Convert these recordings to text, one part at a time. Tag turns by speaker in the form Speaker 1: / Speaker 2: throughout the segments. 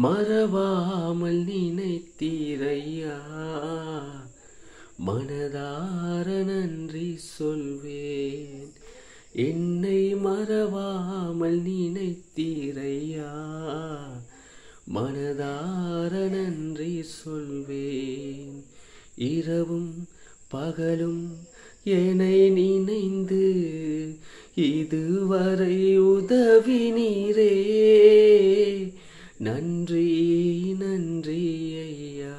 Speaker 1: மறவாமல் நினைத்தீரையா, மனதார நன்றி சொல்வேன். என்னை மறவாமல் நினைத்தீரையா, மனதார நன்றி சொல்வேன். இரவும் பகலும் என்னை நினைந்து இதுவரை உதவினீரே. நன்றி நன்றி ஐயா,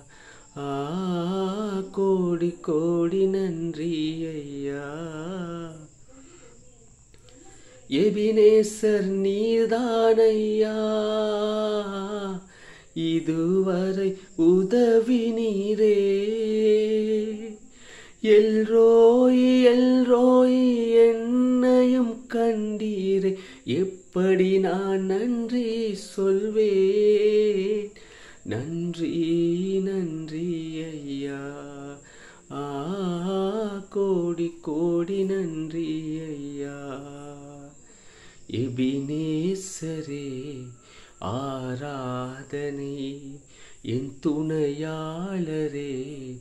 Speaker 1: கோடி கோடி நன்றி ஐயா. எபினேசர் நீர்தானையா, இதுவரை உதவினீரே. எல்ரோய் எல்ரோய் என்னையும் கண்டீரே, எப்படி நான் நன்றி சொல்வேன். நன்றி நன்றி ஐயா, கோடி கோடி நன்றி ஐயா. எபினேசரே ஆராதனை, என் துணையாளரே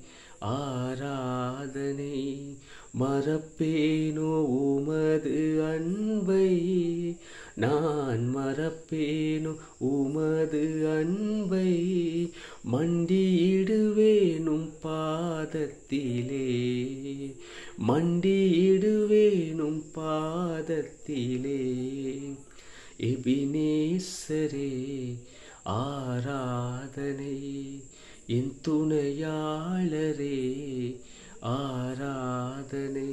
Speaker 1: ஆராதனை. மறப்பேனோ உமது அன்பை, நான் மறப்பேனோ உமது அன்பை. மண்டியிடுவேனும் பாதத்திலே, மண்டியிடுவேனும் பாதத்திலே. எபினேசரே ஆராதனை, என் துணையாளரே ஆராதனை.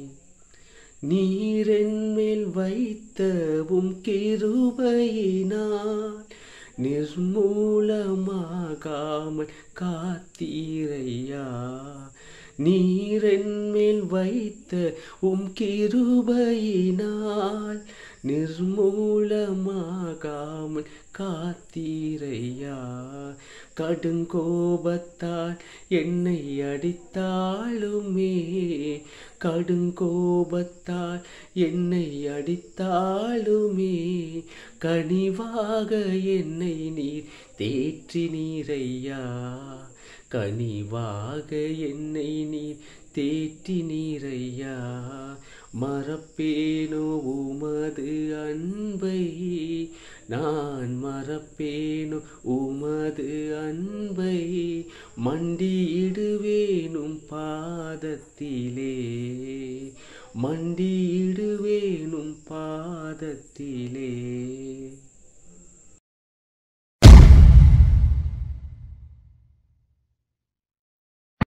Speaker 1: நீரென்மேல் வைத்தவும் கிருபையினால் நிர்மூலமாகாமல் காத்தீரையா. நீரென்மேல் வைத்த கிருபையினால் நிர்மூலமாகாமல் காத்தீரையா. கடுங்கோபத்தால் என்னை அடித்தாலுமே, கடுங்கோபத்தால் என்னை அடித்தாலுமே, கனிவாக என்னை நீர் தேற்றினீரையா. கனிவாக என்னை நீர் தேற்றினீரையா. மறப்பேனோ உமது அன்பை, நான் மறப்பேனோ உமது அன்பை. மண்டியிடுவேனும் பாதத்திலே, மண்டியிடுவேனும் பாதத்திலே.